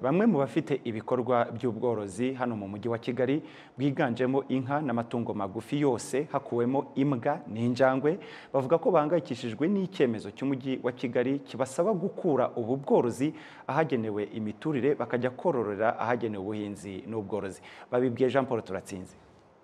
Bamwe mu bafite ibikorwa by'ubworozi hano mu mujyi wa Kigali bwiganjemo inka n'amatungo magufi yose hakuwemo imbwa n'injangwe bavuga ko bahangayikishijwe n'icyemezo cy'umujyi wa Kigali kibasaba gukura ubu bworozi ahagenewe imiturire bakajya kororera ahagenewe ubuhinzi n'ubworozi. Babibwiye Jean Paul Turatsinze.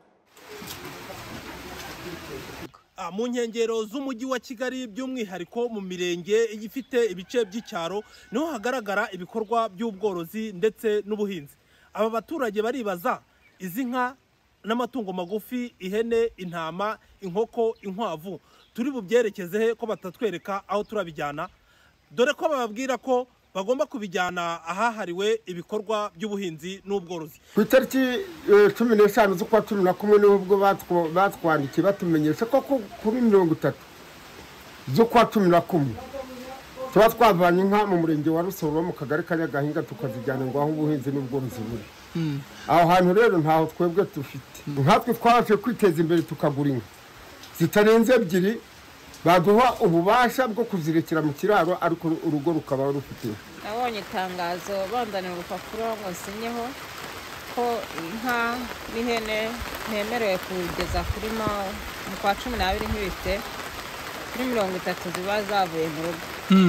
Mu nkengero z'umujyi wa Kigali by'umwihariko mu mirenge ifite ibice by'icyaro niho hagaragara ibikorwa by'ubworozi ndetse n'ubuhinzi. Aba baturage baribaza izi nka n'amatungo magufi, ihene, intama, inkoko, inkwavu turi bubyerekeze he ko batatwereka aho turabijyana, dore ko bababwira ko bagomba kubijyana ahahariwe ibikorwa by'ubuhinzi n'ubworozi. Ku itariki 15 z'ukwa 11 nubwo batwandikiye batumenyesha ko kuri 30 z'ukwa 11 tuba twavanye inka mu murenge wa Rusoro mu kagari ka Nyagahinga tukazijyana ngo aho ubuhinzi n'ubworozi buri. Aho hantu rero ntaho twebwe dufite. Nkatwe twaje kwiteza imbere tukagura inka zitarenze 2 baduha ububasha bwo kuzirekera mu kiraro ariko urugo rukaba rufite. Nabonye itangazo bandanira urupapuro ngo sinyeho ko inka n'ihene ntemerewe kugeza kuri mu kwa 12 nk'ibite kuri 30 ziba zavuye mu rugo.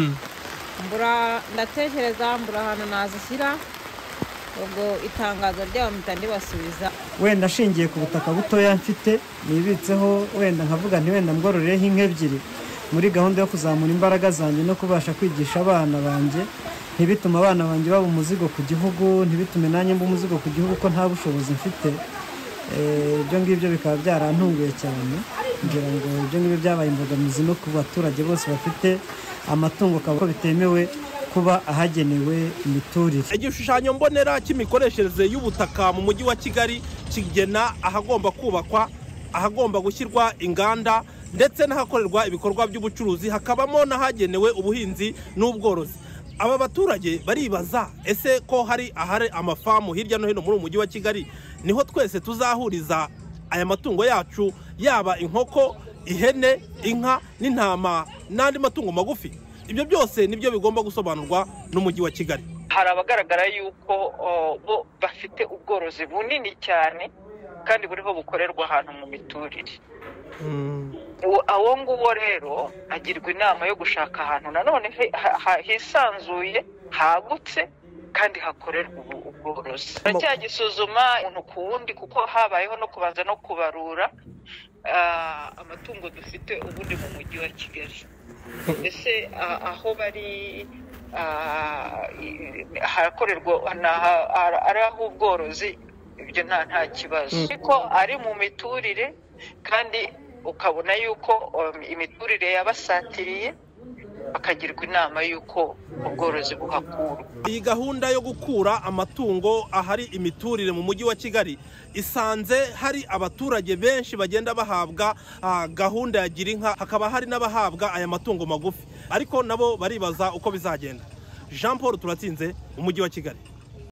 Mbura ndatekereza mbura ahantu nazishyira ubwo itangazo ryabo mpita basubiza. Wenda ashingiye ku butaka butoya mfite nibitseho wenda nkavuga nti wenda mbwororeho inka 2 muri gahunda yo kuzamura imbaraga zanjye no kubasha kwigisha abana banjye, ntibituma abana banjye baba umuzigo ku gihugu, ntibitume nanjye mba umuzigo ku gihugu ko nta bushobozi mfite. Ibyo ngibyo bikaba byarantunguye cyane kugira ngo ibyo ngibyo byabaye imbogamizi no ku baturage bose bafite amatungo ko bitemewe kuba ahagenewe imiturire. Igishushanyo mbonera cy'imikoreshereze y'ubutaka mu mujyi wa Kigali kigena ahagomba kubakwa, ahagomba gushyirwa inganda ndetse n'ahakorerwa ibikorwa by'ubucuruzi, hakabamo n'ahagenewe ubuhinzi n'ubworozi. Aba baturage baribaza ese ko hari amafamu hirya no hino muri umujyi wa Kigali niho twese tuzahuriza aya matungo yacu, yaba inkoko, ihene, inka n'intama n'andi matungo magufi? Ibyo byose nibyo bigomba gusobanurwa n'umujyi wa Kigali. Hari abagaragara yuko bo bafite ubworozi bunini cyane kandi buriho bukorerwa ahantu mu miturire. Awo nguwo rero agirwa inama yo gushaka ahantu nanone hisanzuye, hagutse kandi hakorerwa ubworozi. Cyagisuzuma umuntu ku wundi kuko habayeho no kubanza no kubarura amatungo dufite ubundi mu mujyi wa Kigali. Ese aho bari harakorerwa ari aho ubworozi, ibyo nta kibazo. Ariko ari mu miturire kandi ukabona yuko imiturire yabasatiriye, bakagirwa inama yuko ubworozi buhakurwa. Iyi gahunda yo gukura amatungo ahari imiturire mu mujyi wa Kigali isanze hari abaturage benshi bagenda bahabwa gahunda ya gira inka, hakaba hari n'abahabwa aya matungo magufi, ariko nabo baribaza uko bizagenda. Jean Paul Turatsinze, umujyi wa Kigali.